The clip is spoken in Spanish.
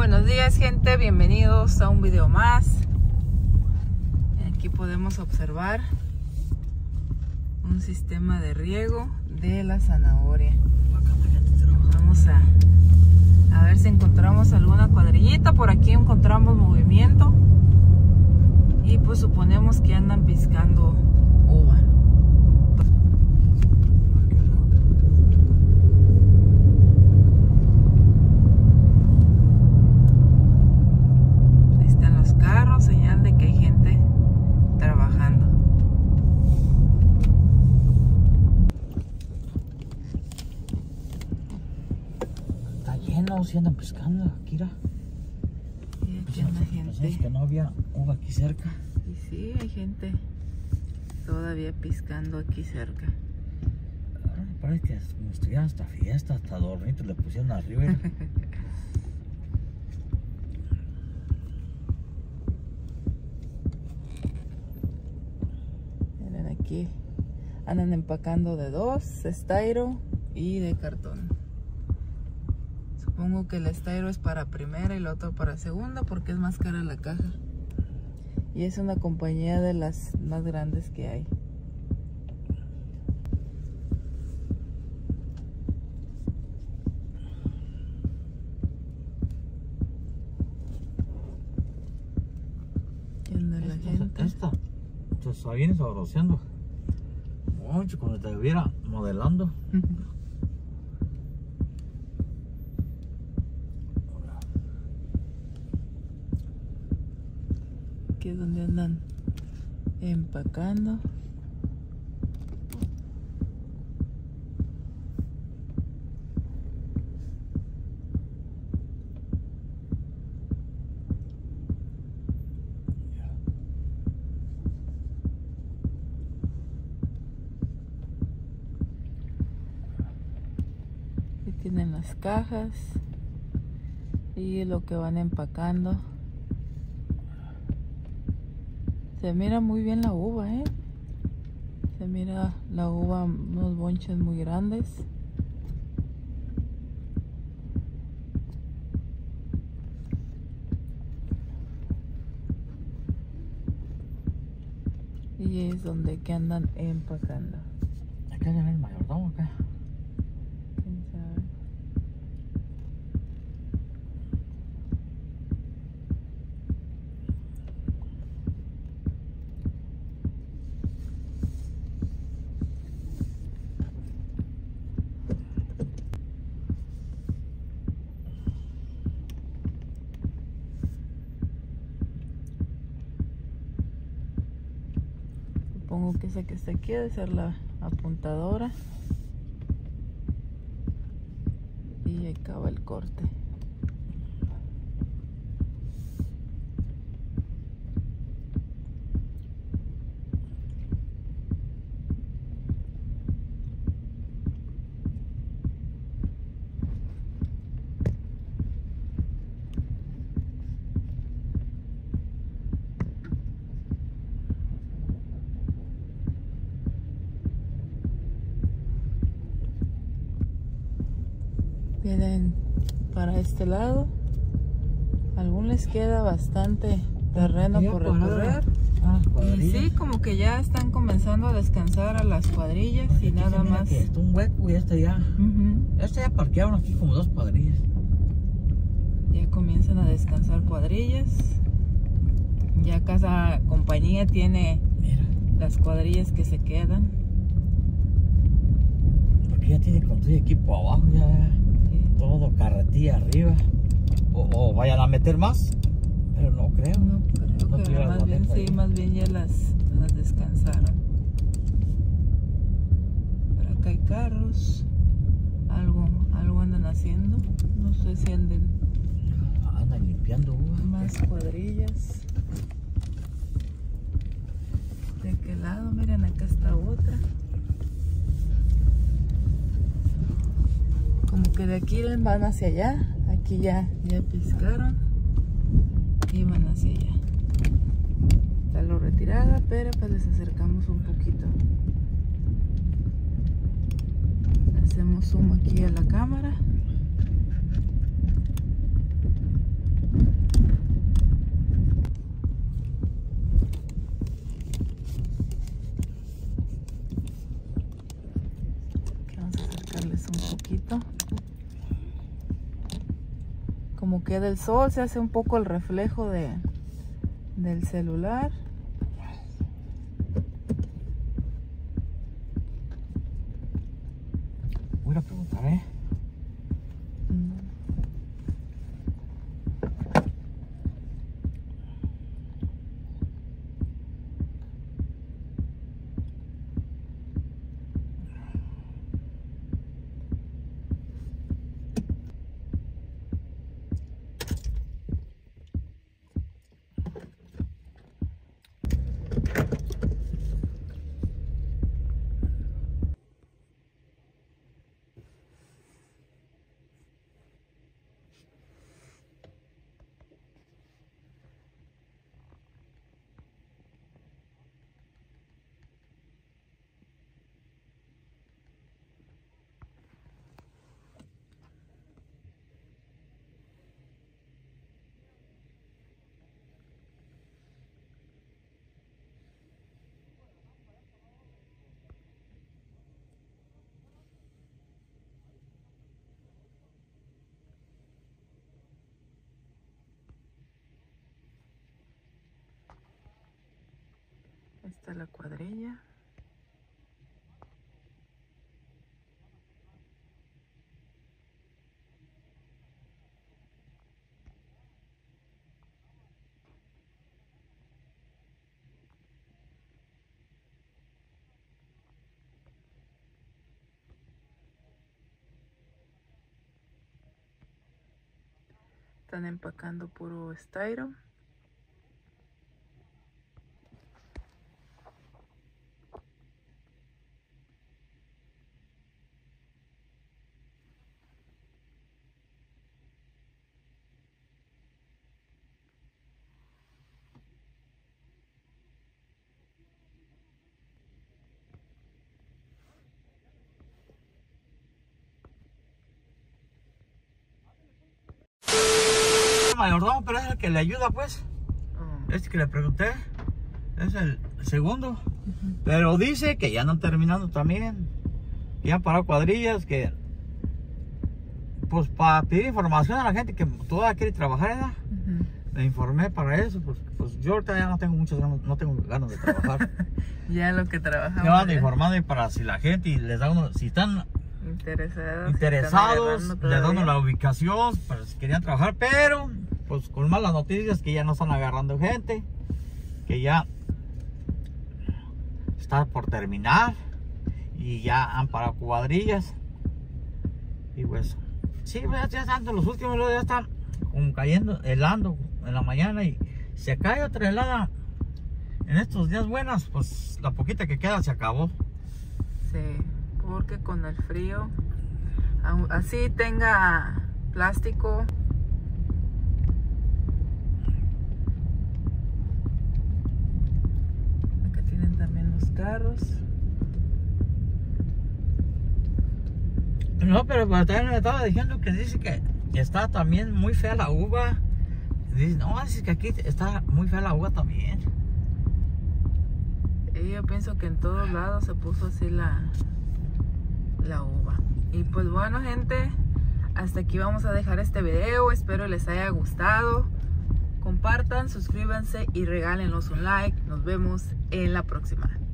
Buenos días, gente, bienvenidos a un video más. Aquí podemos observar un sistema de riego de la zanahoria. Vamos a ver si encontramos alguna cuadrillita. Por aquí encontramos movimiento y pues suponemos que andan piscando uva. Señal de que hay gente trabajando. Está lleno, si andan pescando, Kira. Y aquí anda gente. Pensamos que no había uva aquí cerca. Y sí, hay gente todavía piscando aquí cerca. Parece que como estuvieran hasta fiesta, hasta dormitos le pusieron arriba. Aquí andan empacando de dos, styro y de cartón. Supongo que el styro es para primera y el otro para segunda porque es más cara la caja. Y es una compañía de las más grandes que hay. ¿Qué anda la gente? Esta se está bien sabroseando. Mucho, como te estuviera modelando. Aquí es donde andan empacando. Tienen las cajas y lo que van empacando. Se mira muy bien la uva, se mira la uva, unos bonches muy grandes. Y es donde que andan empacando. Acá ya el mayordomo acá. ¿Quién sabe? Supongo que esa que está aquí debe ser la apuntadora. Y acaba el corte. Vienen para este lado. Aún les queda bastante terreno por recorrer. Y sí, como que ya están comenzando a descansar a las cuadrillas. Porque y nada más. Que está un hueco y este ya. Este ya parquearon aquí como dos cuadrillas. Ya comienzan a descansar cuadrillas. Ya cada compañía tiene las cuadrillas que se quedan. Porque ya tiene con todo el equipo abajo ya. Todo carretilla arriba. O vayan a meter más, pero no creo. No creo que más bien sí, más bien ya las descansaron. Por acá hay carros. Algo andan haciendo. No sé si andan limpiando uva. Más cuadrillas. ¿De qué lado? Miren, acá está otra. Como que de aquí van hacia allá. Aquí ya piscaron y van hacia allá. Está lo retirada, pero pues les acercamos un poquito. Hacemos zoom aquí a la cámara. enseñarles un poquito. Como queda el sol, se hace un poco el reflejo del celular. Voy a preguntar, ¿eh? Esta es la cuadrilla. Están empacando puro styro. Mayordomo, pero es el que le ayuda, pues. Este que le pregunté es el segundo. Pero dice que ya no terminando también. Ya han parado cuadrillas, que pues para pedir información a la gente que todavía quiere trabajar, ¿verdad? Me informé para eso, pues yo ahorita ya no tengo muchas ganas, no tengo ganas de trabajar. Ya lo que trabajamos. Yo ando informando y para si la gente y les da uno, si están interesados, les dan la ubicación para si querían trabajar, pero pues con malas noticias que ya no están agarrando gente, que ya está por terminar y ya han parado cuadrillas y pues sí, ya están los últimos, ya están como cayendo, helando en la mañana y se cae otra helada en estos días buenas, pues la poquita que queda se acabó. Sí, porque con el frío, así tenga plástico, acá tienen también los carros. No, pero también me estaba diciendo que dice que está también muy fea la uva. Dice, no, dice que aquí está muy fea la uva también. Y yo pienso que en todos lados se puso así la uva. Y pues bueno, gente, hasta aquí vamos a dejar este video. Espero les haya gustado. Compartan, suscríbanse y regálenos un like. Nos vemos en la próxima.